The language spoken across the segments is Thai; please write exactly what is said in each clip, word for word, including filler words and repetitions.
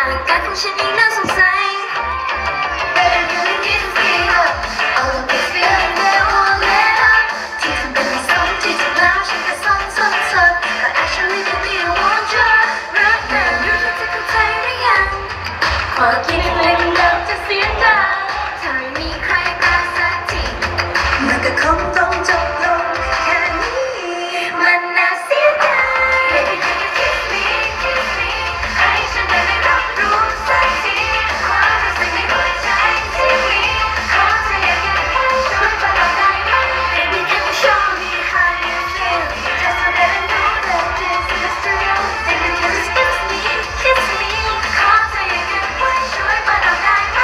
ร่างกายของฉันยิ่งน่าสงสัย Better really need to feel up all of this feeling they won't let up ที่ทำเป็นไม่สนที่จริงแล้วฉันแค่สนสนสน But actually baby I want you right now รู้เธอจะเข้าใจหรือยังความคิดเล็กๆเริ่มจะเสียงดังถ้าไม่มีใครกล้าสักทีมันก็คงต้องจบลงแค่นี้มันน่าเสียดาย Baby can you kiss me kiss me ให้ฉันได้รับรู้สักทีความรู้สึกในหัวใจที่มีขอเธออย่าเก็บไว้ช่วยบอกเราได้ไหม Baby can you show me how you feel just so that I know that this is real Baby can you kiss me kiss me ขอเธออย่าเก็บไว้ช่วยบอกเราได้ไหม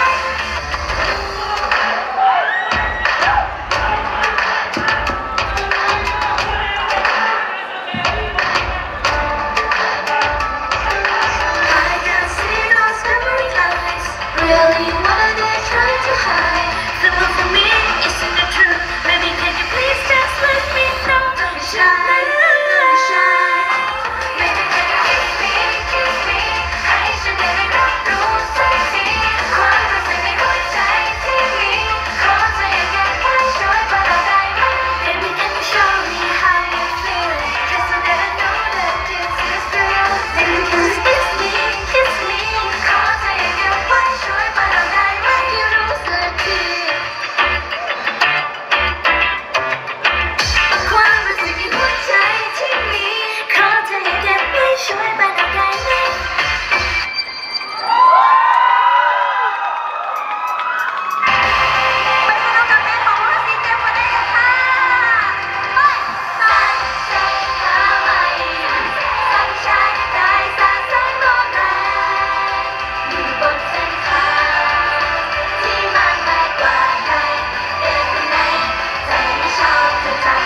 Really, what are they trying to hide? The one for me isn't the truth. Maybe can you please just let me know? Don't be shy, don't be shy. Maybe can you kiss me, kiss me? ให้ฉันได้รับรู้สักทีความรู้สึกในหัวใจที่มีขอเธออย่าเก็บไว้ช่วยบอกเราได้ไหม Baby can you show me how you feel just so that I know that this is real Baby can you kiss me, kiss me? ขอเธออย่าเก็บไว้ช่วยบอกเราได้ไหมที่รู้สึกดีความรู้สึกในหัวใจที่มีขอเธออย่าเก็บไว้ช่วยบอกเราได้ไหมไปสนุกกับเพลงของพวกเราซีเจมส์ได้เลยค่ะไป Sunshine Hawaii Sunshine ได้สาดแสงร้อนแรงอยู่บนเส้นทางที่มากมายกว่าใครเดินไปไหนใจไม่ชอบเธอจัง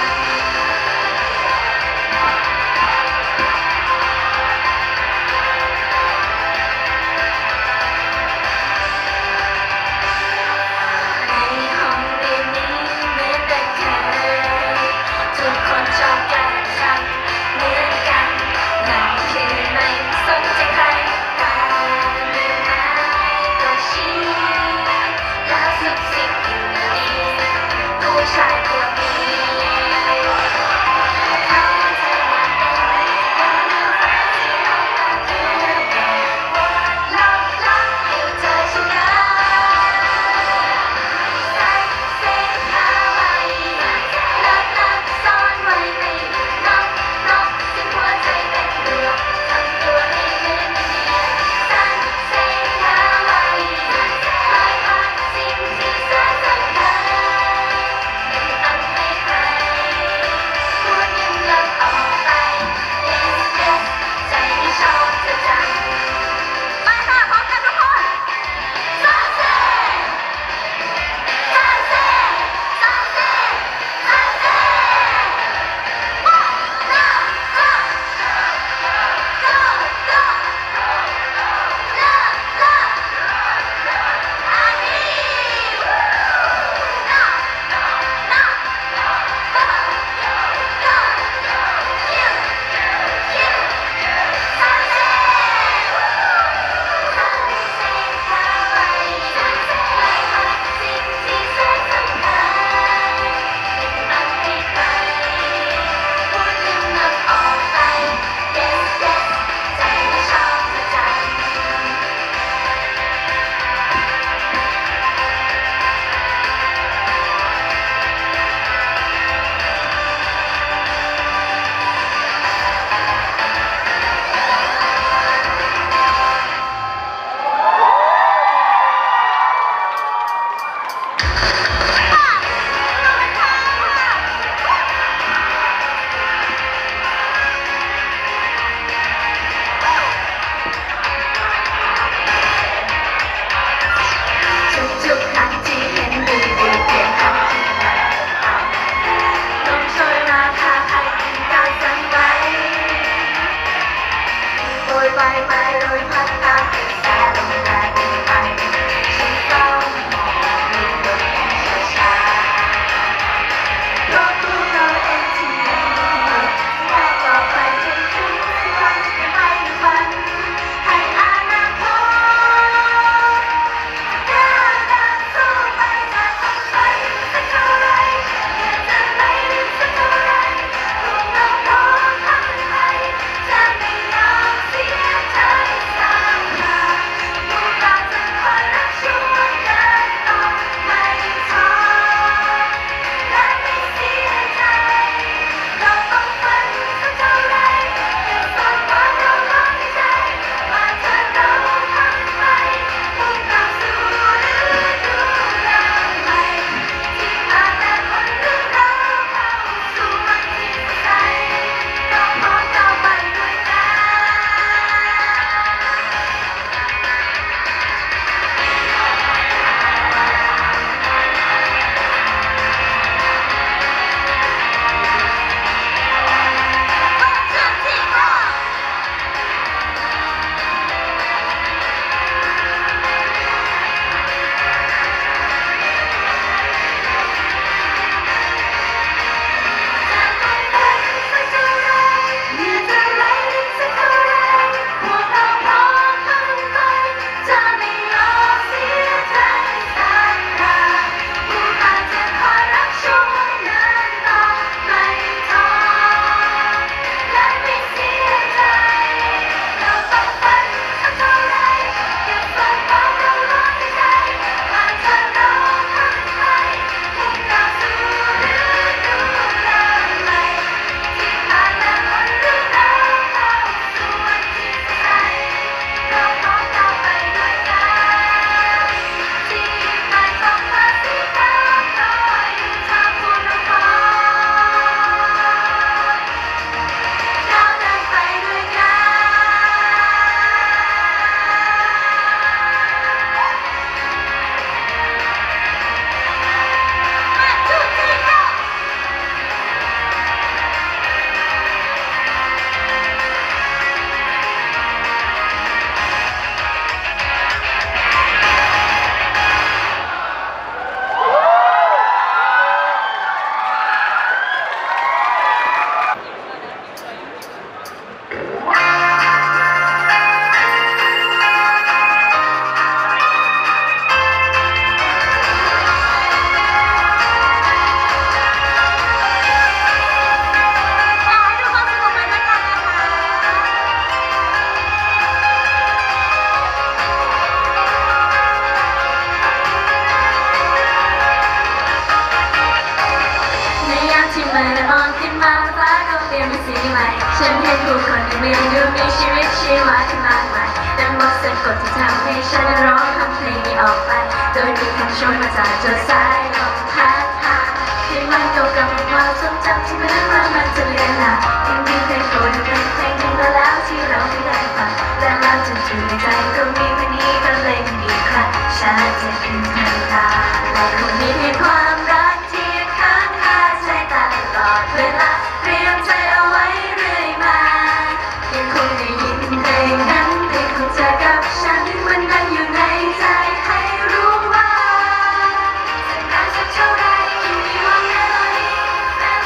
ในห้องเรียนนี้เหมือนแต่เคยทุกคนชอบแกล้งฉันเหมือนกันนั่นคือไม่สนใจใครแต่เมื่อไม้ก็ชี้แล้วสุดสิ่งอยู่ดีผู้ชายพวกนี้เขาเธอมาเต็มแล้วดูแฟนที่เรารักคือลองลองให้เธอชนะใส่เสื้อฮาวายลับลับซ่อนไว้ไม่นกนกที่หัวใจเป็นดวงทำตัวให้เหมือนไม่มีใส่เสื้อฮาวายลอยผ่านสิ่งที่แสนสำคัญไม่ต้องให้ใครพูดยิ้มลบออกไป Yes yes ใจที่ชอบเธอจังไปค่ะพร้อมกันทุกคน Sunset Sunset Sunset Sunset One love love go go love love I need you no no no go go you you Sunset Sunset Hawaii Sunset ไล่ผ่านสิ่งที่แสนสำคัญไม่ต้องให้ใครพูดลืมลบออกไป Yes yes ใจไม่ชอบเธอจัง ทุกๆครั้งที่เห็นดูดีเปลี่ยนคำที่ไหนต้องช่วยมาพาให้กินการสั่งไว้โดยใบไม้โดยพัดตามกระแสลมแรงไปฉันเฝ้ามองดูบนช้าๆเพราะพวกเราเองที่มีแค่ต่อไปจนถึงวันที่ไม่ฝันให้อนาคตที่เมื่อมองขึ้นมาฟ้าก็เปลี่ยนเป็นสีใหม่ฉันเห็นผู้คนที่มีดูมีชีวิตชีวาที่มากมายแต่หมดสะกดที่ทำให้ฉันร้องทำเพลงนี้ออกไปโดยมีคำชมมาจากเจ้าสายลมพัดพาที่มันเก่ากับความทรงจำที่เหมือนว่ามันจะเลือนหายยังมีเพลงโปรดเป็นเพลงหนึ่งแล้วที่เราไม่ได้ฟังและแล้วจนถึงในใจก็มีวันนี้ก็เลยมีอีกครั้งฉันจะคืนให้ตาและคงมีเพียงความรักที่ค้างคาใจตาตลอดเวลาเตรียมใจเอาไว้เรื่อยมายังคงได้ยินเพลงนั้นเพลงของเธอกับฉันมันดังอยู่ในใจให้รู้ว่าจะนานสักเท่าไรยังมีวันเวลานี้แม้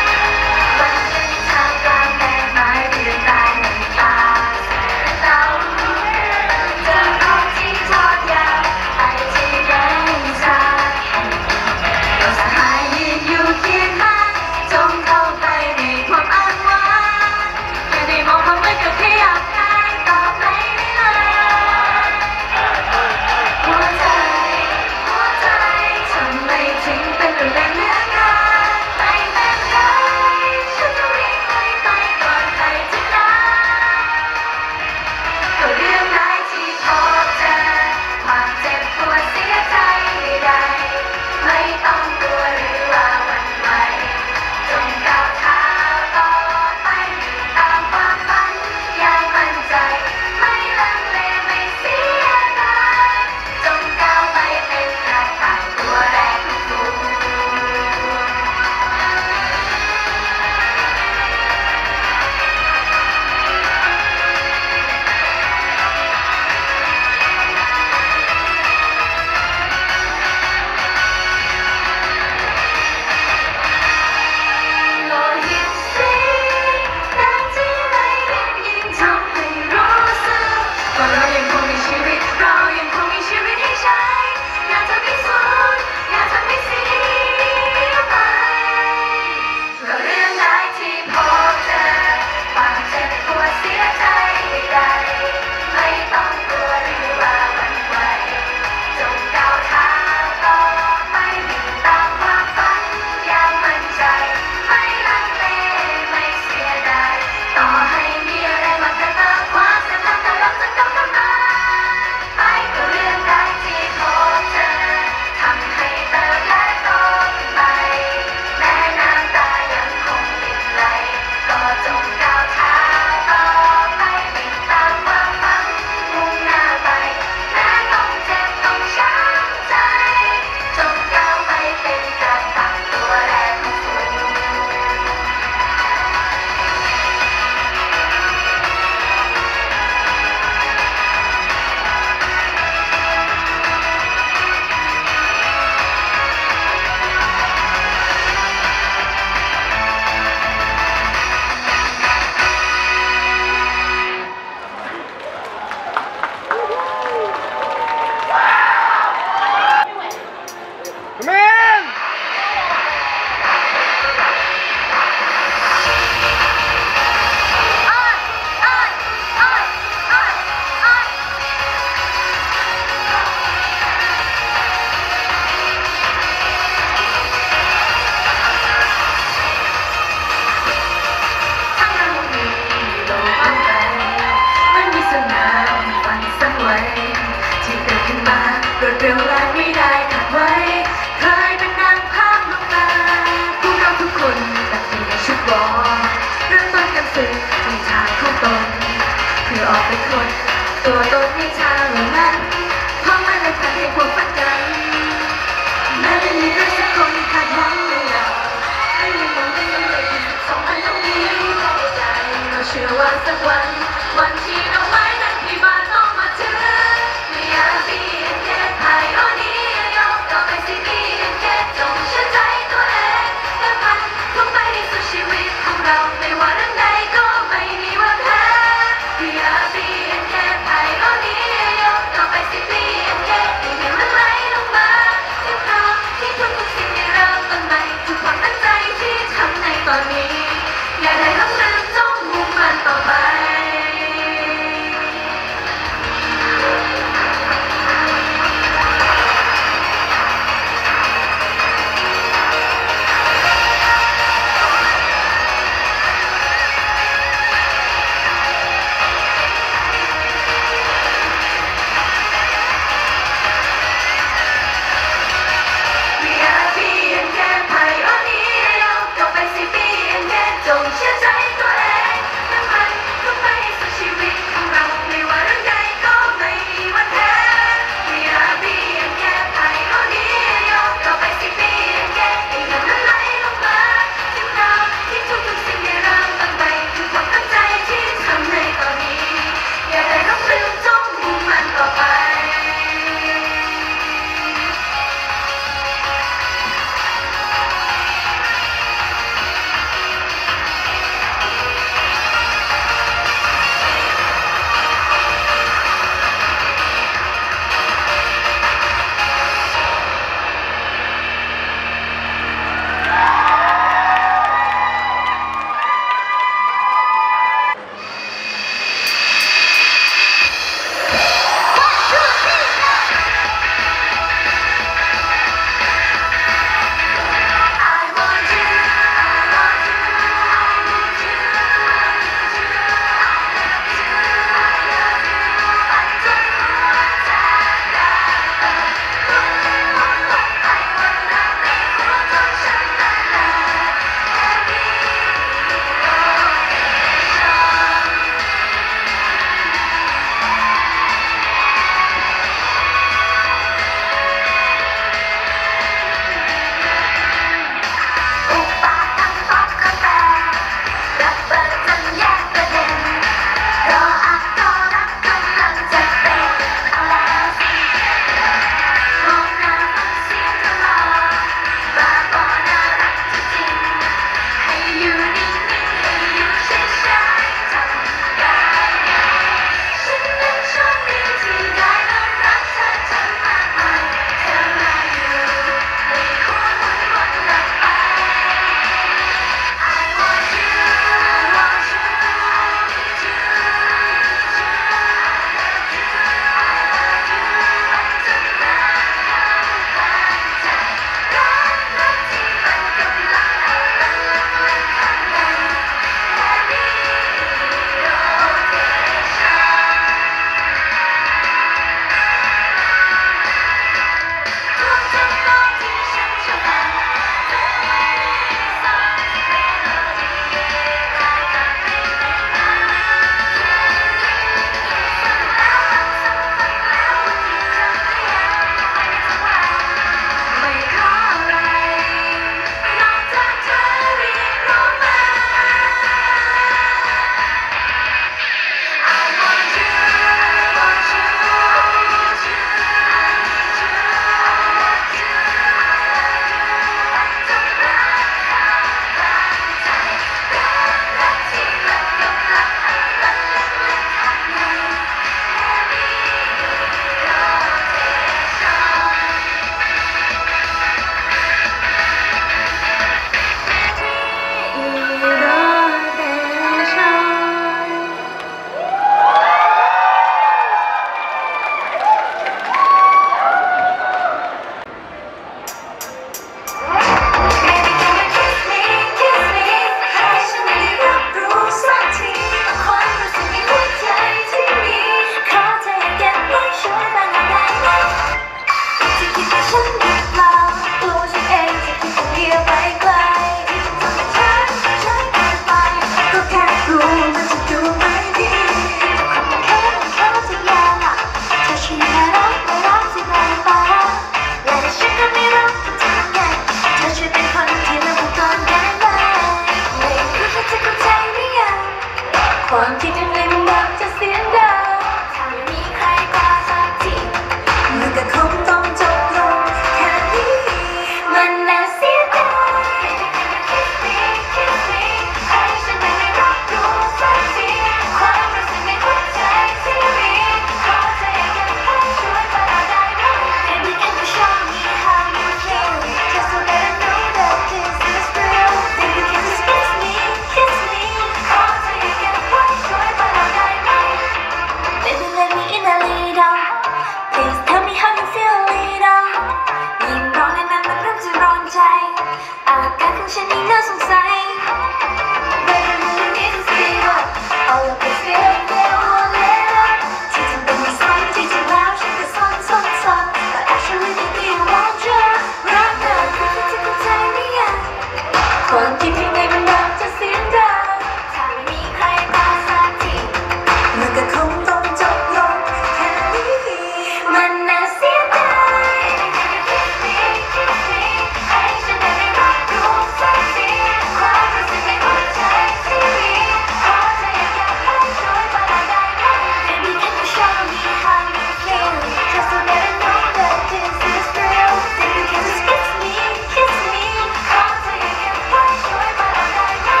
คิดยังไงมันรักจะเสียงดังถ้าไม่มีใครมาสักทีมันก็คงต้องจบลงแค่นี้มันน่าเสียดายคิดมีคิดมีให้ฉันได้รับรู้สักทีความรู้สึกในหัวใจที่มีขอเธออยากให้ช่วยมาได้ไหม Baby can you show me how you feel just so that I know that this is real Baby can you kiss me kiss me ขอเธออยากให้ช่วยมาได้ไหม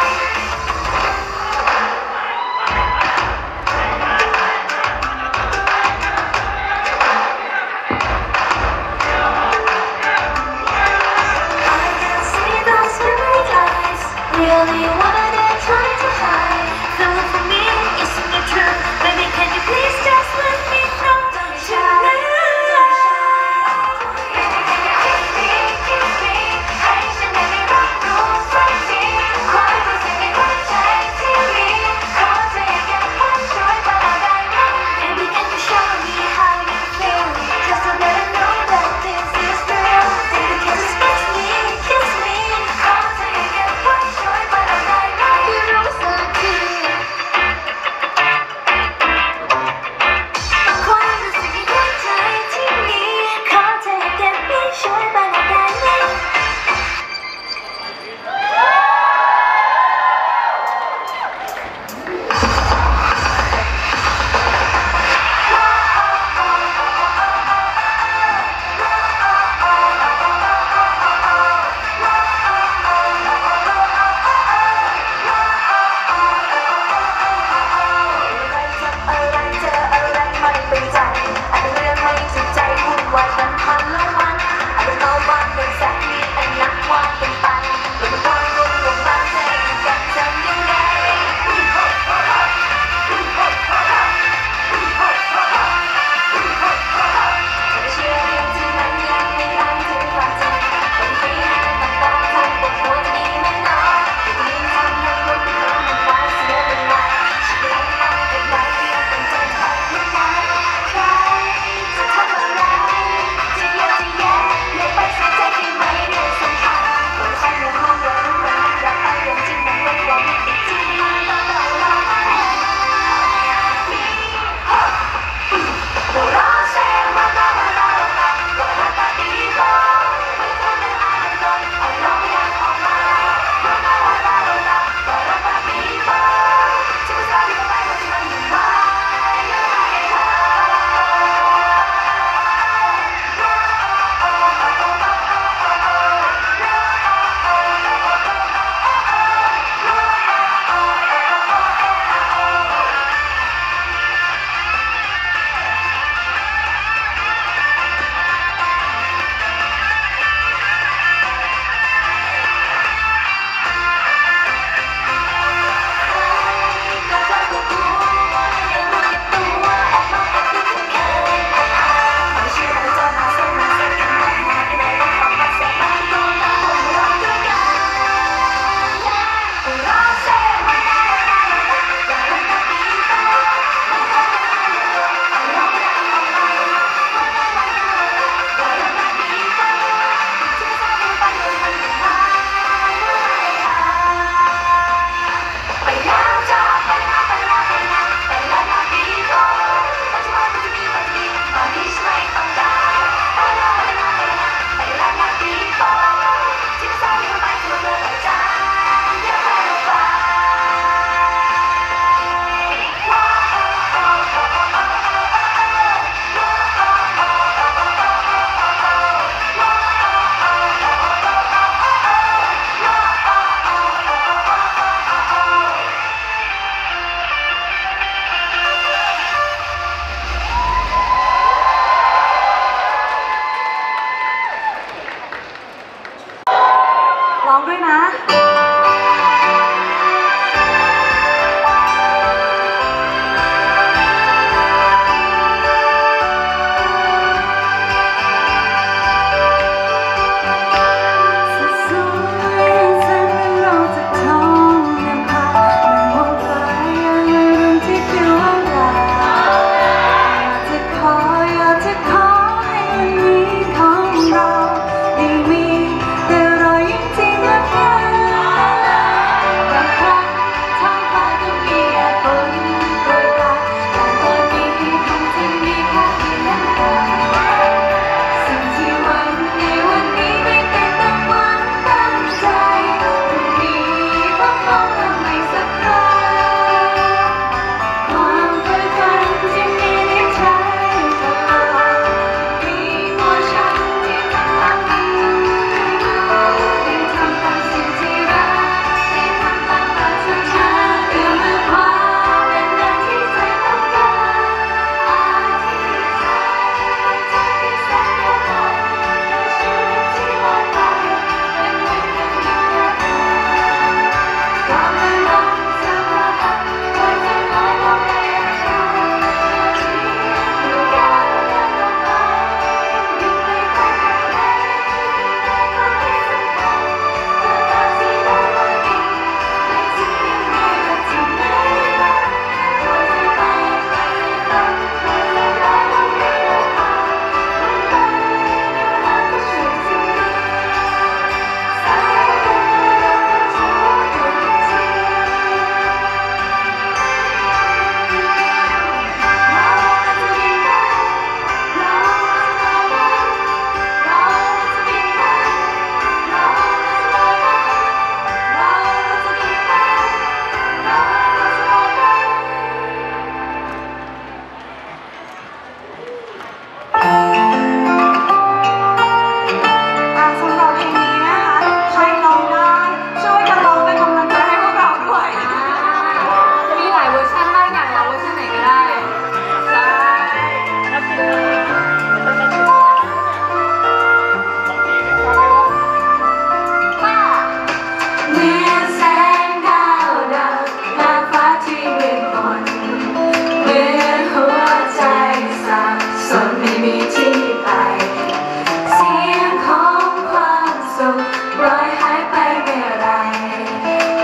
I can see those very eyes really wanna try to hide feel for me isn't it true Baby can you please just let me know tonight Baby can you kiss me kiss me ให้ฉันได้รับรู้สักทีความรู้สึกในหัวใจที่มีขอเธออยากให้ช่วยมาได้ไหม Baby can you show me how you feel just so that I know that this is real Baby can you kiss me kiss me ขอเธออยากให้ช่วยมาได้ไหม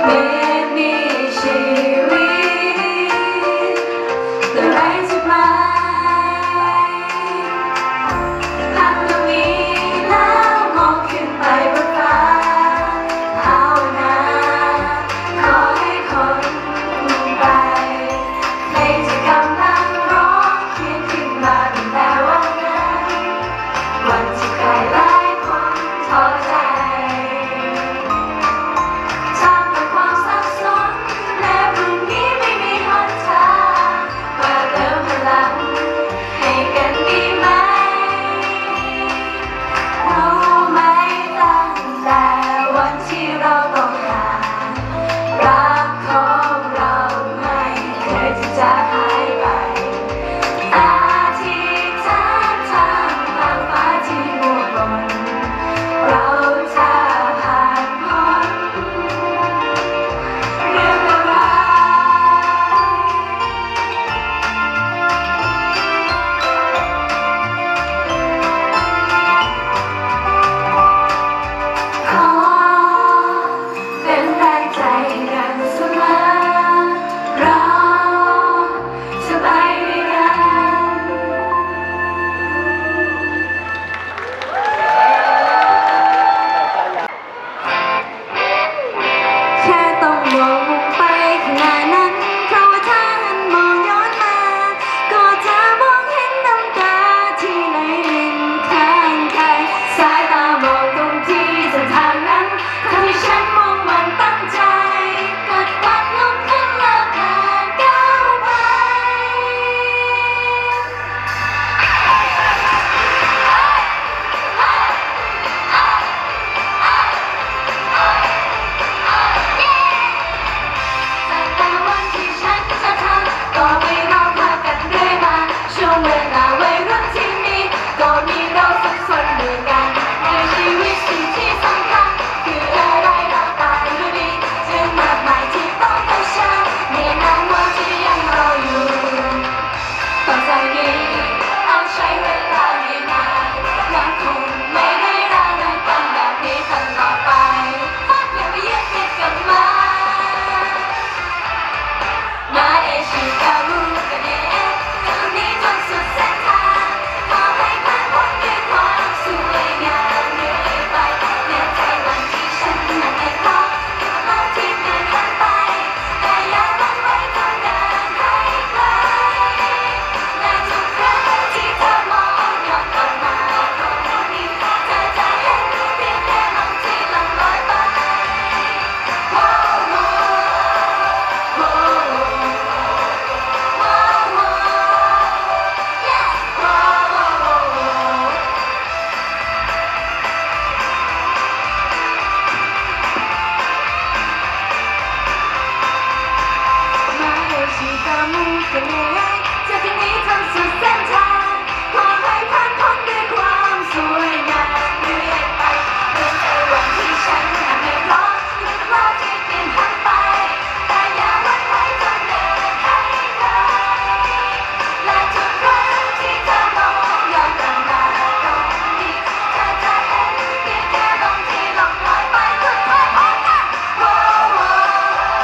เมื่อมีชีวิตแต่ไร้จุดหมายภาพตรงนี้แล้วมองขึ้นไปบนฟ้าภาวนาขอให้คนไปเพลงจะกำลังร้องเขียนขึ้นมาตั้งแต่วันนั้นวันที่ใครหลายคนท้อใจ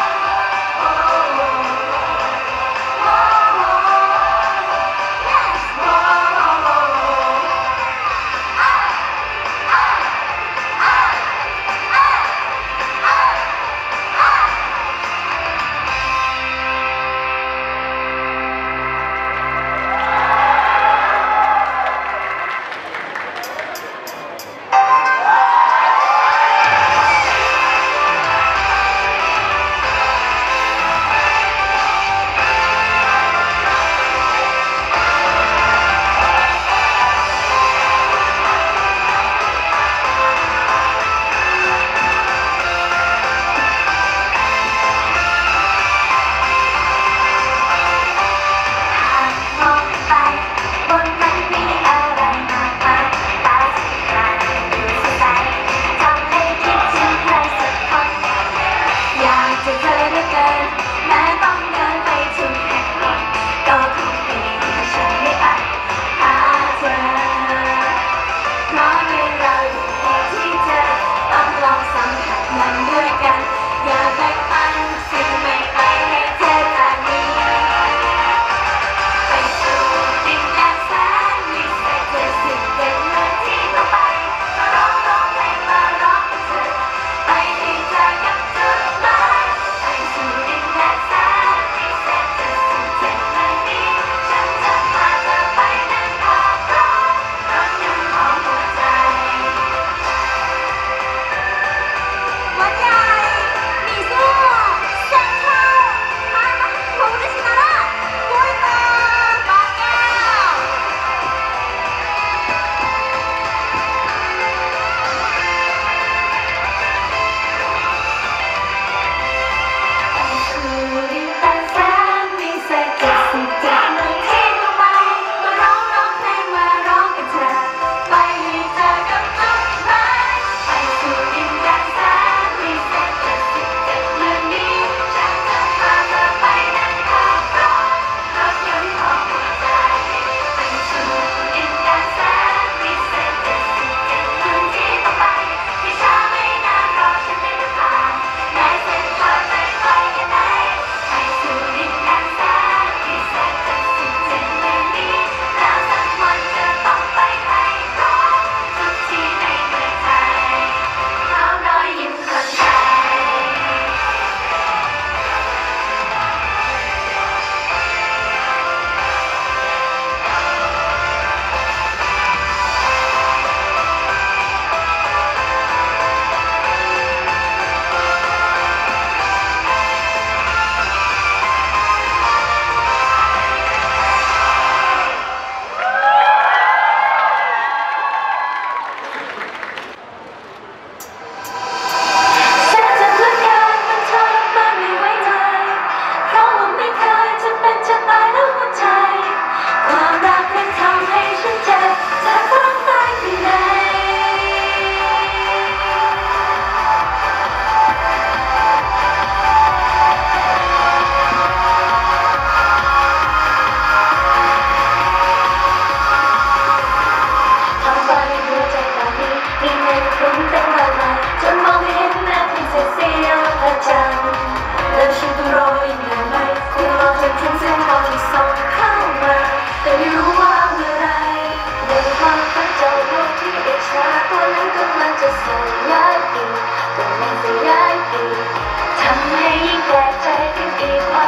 เ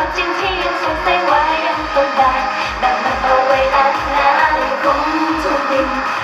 ความจริงที่ยังสงสัยไว้ยังต้นแบบแบบมันเอาไว้นานๆคงถูกดิน